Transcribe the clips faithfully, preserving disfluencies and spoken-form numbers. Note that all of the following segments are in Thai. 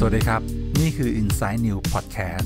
วัสดีครับนี่คือ Inside News Podcast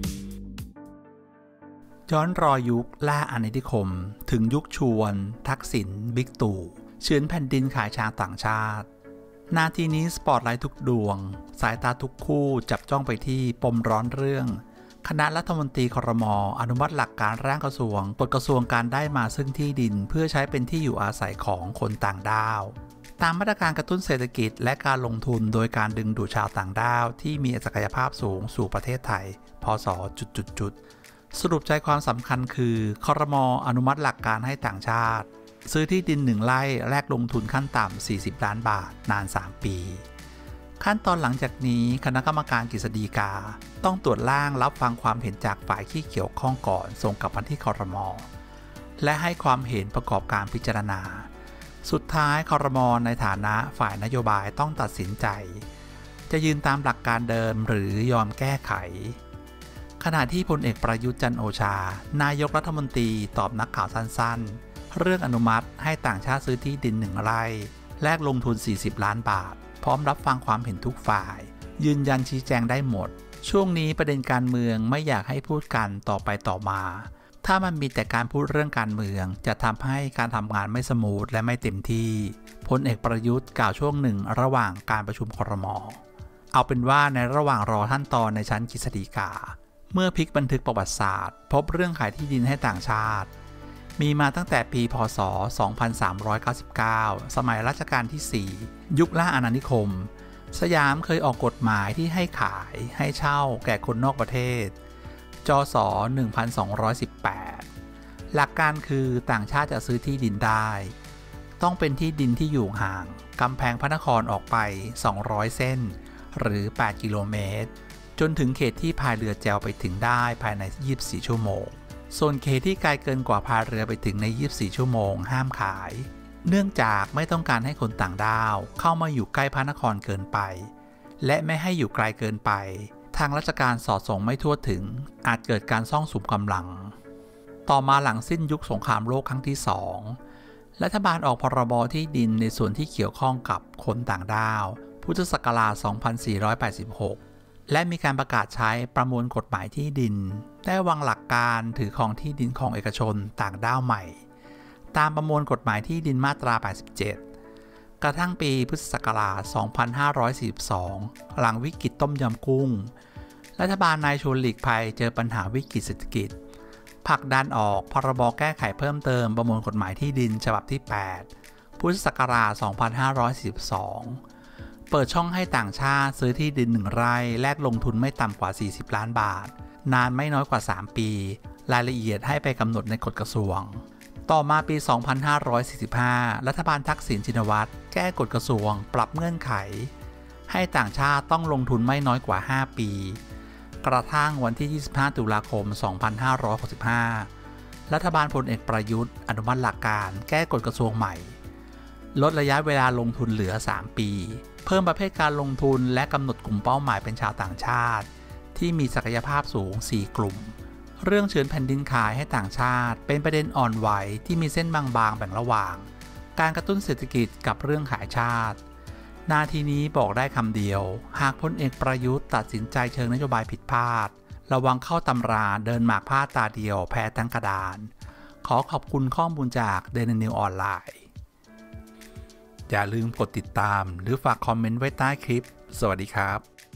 ย้อนรอยยุคล่าอาณานิคมถึงยุคชวนทักษิณบิ๊กตู่เฉือนแผ่นดินขายชาวต่างชาตินาทีนี้สปอตไลท์ทุกดวงสายตาทุกคู่จับจ้องไปที่ปมร้อนเรื่องคณะรัฐมนตรีครม.อนุมัติหลักการร่างกระทรวงกฎกระทรวงการได้มาซึ่งที่ดินเพื่อใช้เป็นที่อยู่อาศัยของคนต่างด้าวตามมาตรการกระตุ้นเศรษฐกิจและการลงทุนโดยการดึงดูดชาวต่างด้าวที่มีศักยภาพสูงสู่ประเทศไทยพศจุดๆสรุปใจความสำคัญคือครม.อนุมัติหลักการให้ต่างชาติซื้อที่ดินหนึ่งไร่แลกลงทุนขั้นต่ำสี่สิบล้านบาทนานสามปีขั้นตอนหลังจากนี้คณะกรรมการกฤษฎีกาต้องตรวจร่างรับฟังความเห็นจากฝ่ายที่เกี่ยวข้องก่อนส่งกลับมาที่ครม.และให้ความเห็นประกอบการพิจารณาสุดท้ายครม.ในฐานะฝ่ายนโยบายต้องตัดสินใจจะยืนตามหลักการเดิมหรือยอมแก้ไขขณะที่พลเอกประยุทธ์จันทร์โอชานายกรัฐมนตรีตอบนักข่าวสั้นๆเรื่องอนุมัติให้ต่างชาติซื้อที่ดินหนึ่งไร่แลกลงทุนสี่สิบล้านบาทพร้อมรับฟังความเห็นทุกฝ่ายยืนยันชี้แจงได้หมดช่วงนี้ประเด็นการเมืองไม่อยากให้พูดกันต่อไปต่อมาถ้ามันมีแต่การพูดเรื่องการเมืองจะทำให้การทำงานไม่สมูทและไม่เต็มที่พลเอกประยุทธ์กล่าวช่วงหนึ่งระหว่างการประชุมครม.เอาเป็นว่าในระหว่างรอขั้นตอนในชั้นกฤษฎีกาเมื่อพลิกบันทึกประวัติศาสตร์พบเรื่องขายที่ดินให้ต่างชาติมีมาตั้งแต่ปีพ.ศ. สองพันสามร้อยเก้าสิบเก้าสมัยรัชกาลที่สี่ยุคล่าอาณานิคมสยามเคยออกกฎหมายที่ให้ขายให้เช่าแก่คนนอกประเทศจศ. หนึ่งพันสองร้อยสิบแปดหลักการคือต่างชาติจะซื้อที่ดินได้ต้องเป็นที่ดินที่อยู่ห่างกำแพงพระนครออกไปสองร้อยเส้นหรือแปดกิโลเมตรจนถึงเขตที่พายเรือแจวไปถึงได้ภายในยี่สิบสี่ชั่วโมงส่วนเขตที่ไกลเกินกว่าพายเรือไปถึงในยี่สิบสี่ชั่วโมงห้ามขายเนื่องจากไม่ต้องการให้คนต่างด้าวเข้ามาอยู่ใกล้พระนครเกินไปและไม่ให้อยู่ไกลเกินไปทางราชการสอดส่องไม่ทั่วถึงอาจเกิดการซ่องสุมกำลังต่อมาหลังสิ้นยุคสงครามโลกครั้งที่สองรัฐบาลออกพรบที่ดินในส่วนที่เกี่ยวข้องกับคนต่างด้าวพุทธศักราช สองพันสี่ร้อยแปดสิบหก และมีการประกาศใช้ประมวลกฎหมายที่ดินได้วางหลักการถือครองที่ดินของเอกชนต่างด้าวใหม่ตามประมวลกฎหมายที่ดินมาตราแปดสิบเจ็ดกระทั่งปีพุทธศักราช สองพันห้าร้อยสี่สิบสอง หลังวิกฤตต้มยำกุ้งรัฐบาลนายชวนหลีกภัยเจอปัญหาวิกฤตเศรษฐกิจผลักดันออกพรบแก้ไขเพิ่มเติมประมวลกฎหมายที่ดินฉบับที่แปดพุทธศักราช สองพันห้าร้อยสี่สิบสอง เปิดช่องให้ต่างชาติซื้อที่ดินหนึ่งไร่แลกลงทุนไม่ต่ำกว่าสี่สิบล้านบาทนานไม่น้อยกว่าสามปีรายละเอียดให้ไปกำหนดในกฎกระทรวงต่อมาปี สองพันห้าร้อยสี่สิบห้า รัฐบาลทักษิณชินวัตรแก้กฎกระทรวงปรับเงื่อนไขให้ต่างชาติต้องลงทุนไม่น้อยกว่าห้าปีกระทั่งวันที่ ยี่สิบห้า ตุลาคม สองพันห้าร้อยหกสิบห้า รัฐบาลพลเอกประยุทธ์อนุมัติหลักการแก้กฎกระทรวงใหม่ลดระยะเวลาลงทุนเหลือสามปีเพิ่มประเภทการลงทุนและกำหนดกลุ่มเป้าหมายเป็นชาวต่างชาติที่มีศักยภาพสูงสี่กลุ่มเรื่องเฉือนแผ่นดินขายให้ต่างชาติเป็นประเด็นอ่อนไหวที่มีเส้นบางๆแบ่งระหว่างการกระตุ้นเศรษฐกิจกับเรื่องขายชาตินาทีนี้บอกได้คำเดียวหากพลเอกประยุทธ์ตัดสินใจเชิงนโยบายผิดพลาดระวังเข้าตำราเดินหมากพลาดตาเดียวแพ้ทั้งกระดานขอขอบคุณข้อมูลจาก Daily News ออนไลน์อย่าลืมกดติดตามหรือฝากคอมเมนต์ไว้ใต้คลิปสวัสดีครับ